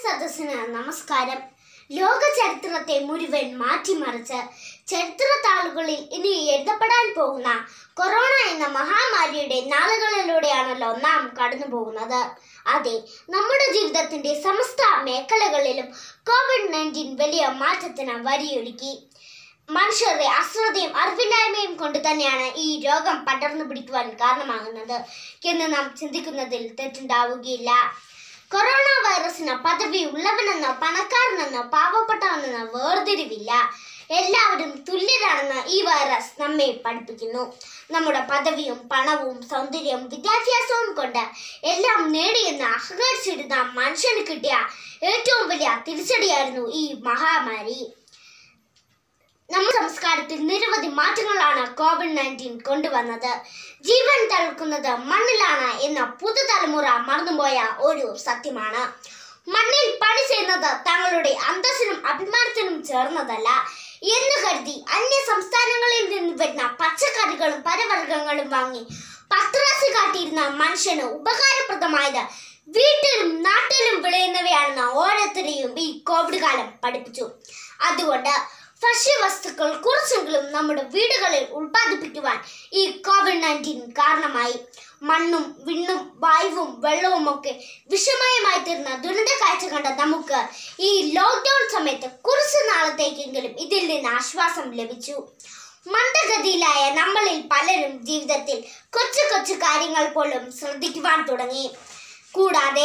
സദസ്സിന് നമസ്കാരം. ലോക ചരിത്രത്തെ മുഴുവൻ മാറ്റിമറിച്ച് ചരിത്രത്താളുകളിൽ ഇനി എഴുതപ്പെടാൻ പോകുന്ന കൊറോണ എന്ന മഹാമാരിയുടെ നാളുകളിലൂടെയാണല്ലോ നാം കടന്നു പോകുന്നത്. അതെ, നമ്മുടെ ജീവിതത്തിന്റെ സമസ്ത മേഖലകളിലും കോവിഡ്-19 വലിയ മാറ്റത്തിന് വഴിയൊരുക്കി. മനുഷ്യരുടെ അശ്രദ്ധയും അറിവില്ലായ്മയും കൊണ്ട് തന്നെയാണ് ഈ രോഗം പടർന്നു പിടിക്കുവാൻ കാരണമാകുന്നത് എന്ന് നാം ചിന്തിക്കുന്നതിൽ തെറ്റുണ്ടാവുകയില്ല. കൊറോണ വൈറസിന് പദവി ഉള്ളവനെന്നോ പണക്കാരനെന്നോ പാവപ്പെട്ടവനെന്നോ വേർതിരിവില്ല. എല്ലാവരും തുല്യരാണെന്ന് ഈ വൈറസ് നമ്മെ പഠിപ്പിക്കുന്നു. നമ്മുടെ പദവിയും പണവും സൗന്ദര്യവും വിദ്യാഭ്യാസവും കൊണ്ട് എല്ലാം നേടിയെന്ന് അഹങ്കരിച്ചിരുന്ന മനുഷ്യന് കിട്ടിയ ഏറ്റവും വലിയ തിരിച്ചടിയായിരുന്നു ഈ മഹാമാരി. നമ്മുടെ സംസ്കാരത്തിൽ നിരവധി മാറ്റങ്ങളാണ് കോവിഡ്-19 കൊണ്ടുവന്നത്. ജീവൻ തളിക്കുന്നത് മണ്ണിലാണ് എന്ന പുതുതലമുറ മറന്നുപോയ ഒരു സത്യമാണ്. മണ്ണിൽ പണി ചെയ്യുന്നത് തങ്ങളുടെ അന്തസ്സിനും അഭിമാനത്തിനും ചേർന്നതല്ല എന്ന് കരുതി അന്യ സംസ്ഥാനങ്ങളിൽ നിന്ന് വരുന്ന പച്ചക്കറികളും പരവർഗ്ഗങ്ങളും വാങ്ങി പത്രാസി കാട്ടിയിരുന്ന മനുഷ്യന് ഉപകാരപ്രദമായത് വീട്ടിലും നാട്ടിലും വിളയുന്നവയാണെന്ന് ഓരോരുത്തരെയും ഈ കോവിഡ് കാലം പഠിപ്പിച്ചു. അതുകൊണ്ട് ഭക്ഷ്യവസ്തുക്കൾ കുറച്ചെങ്കിലും നമ്മുടെ വീടുകളിൽ ഉൽപ്പാദിപ്പിക്കുവാൻ ഈ കോവിഡ്-19 കാരണമായി. മണ്ണും വിണ്ണും വായുവും വെള്ളവും ഒക്കെ വിഷമയമായി തീർന്ന ദുരന്ത കാഴ്ച കണ്ട നമുക്ക് ഈ ലോക്ക്ഡൌൺ സമയത്ത് കുറച്ചു നാളത്തേക്കെങ്കിലും ഇതിൽ നിന്ന് ആശ്വാസം ലഭിച്ചു. മന്ദഗതിയിലായ നമ്മളിൽ പലരും ജീവിതത്തിൽ കൊച്ചു കൊച്ചു കാര്യങ്ങൾ പോലും ശ്രദ്ധിക്കുവാൻ തുടങ്ങി. കൂടാതെ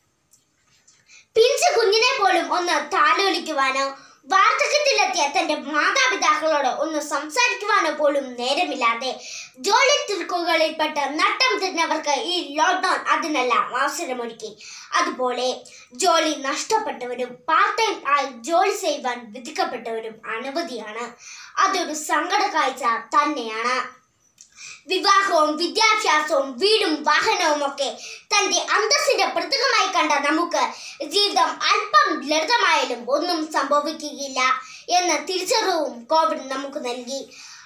പിഞ്ചു കുഞ്ഞിനെ പോലും ഒന്ന് താലോലിക്കുവാനോ വാർദ്ധക്യത്തിലെത്തിയ തന്റെ മാതാപിതാക്കളോട് ഒന്ന് സംസാരിക്കുവാനോ പോലും നേരമില്ലാതെ ജോലി തിരക്കുകളിൽപ്പെട്ട് നട്ടം തിരിഞ്ഞവർക്ക് ഈ ലോക്ക്ഡൌൺ അതിനെല്ലാം അവസരമൊരുക്കി. അതുപോലെ ജോലി നഷ്ടപ്പെട്ടവരും പാർട്ട് ടൈം ആയി ജോലി ചെയ്യുവാൻ വിധിക്കപ്പെട്ടവരും അനവധിയാണ്. അതൊരു സങ്കട കാഴ്ച തന്നെയാണ്. വിവാഹവും വിദ്യാഭ്യാസവും വീടും വാഹനവും ഒക്കെ തന്റെ അന്തസ്സിന്റെ പ്രതീകമായി കണ്ട നമുക്ക് ജീവിതം അല്പം ലളിതമായാലും ഒന്നും സംഭവിക്കുകയില്ല എന്ന തിരിച്ചറിവും കോവിഡ് നമുക്ക് നൽകി.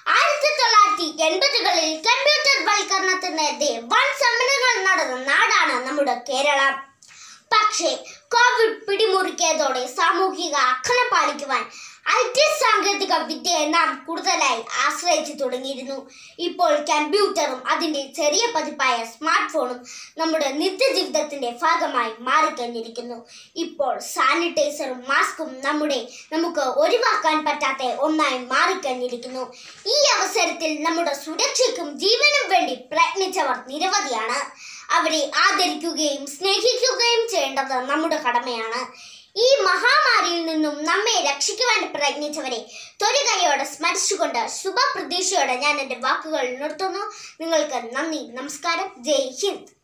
1980-കളിൽ കമ്പ്യൂട്ടർ വൽക്കരണത്തിനെതിരെ വൻ സമരങ്ങൾ നടന്ന നാടാണ് നമ്മുടെ കേരളം. പക്ഷേ കോവിഡ് പിടിമുറുക്കിയതോടെ സാമൂഹിക അകലം പാലിക്കുവാൻ IT സാങ്കേതിക വിദ്യയെ നാം കൂടുതലായി ആശ്രയിച്ചു തുടങ്ങിയിരുന്നു. ഇപ്പോൾ കമ്പ്യൂട്ടറും അതിൻ്റെ ചെറിയ പതിപ്പായ സ്മാർട്ട് ഫോണും നമ്മുടെ നിത്യജീവിതത്തിന്റെ ഭാഗമായി മാറിക്കഴിഞ്ഞിരിക്കുന്നു. ഇപ്പോൾ സാനിറ്റൈസറും മാസ്കും നമുക്ക് ഒഴിവാക്കാൻ പറ്റാത്ത ഒന്നായി മാറിക്കഴിഞ്ഞിരിക്കുന്നു. ഈ അവസരത്തിൽ നമ്മുടെ സുരക്ഷയ്ക്കും ജീവനും വേണ്ടി പ്രയത്നിച്ചവർ നിരവധിയാണ്. അവരെ ആദരിക്കുകയും സ്നേഹിക്കുകയും ചെയ്യേണ്ടത് നമ്മുടെ കടമയാണ്. ഈ മഹാമാരിയിൽ നിന്നും നമ്മെ രക്ഷിക്കുവാൻ പ്രയത്നിച്ചവരെ തൊഴികയോടെ സ്മരിച്ചുകൊണ്ട് ശുഭപ്രതീക്ഷയോടെ ഞാൻ എൻ്റെ വാക്കുകൾ നിർത്തുന്നു. നിങ്ങൾക്ക് നന്ദി, നമസ്കാരം, ജയ് ഹിന്ദ്.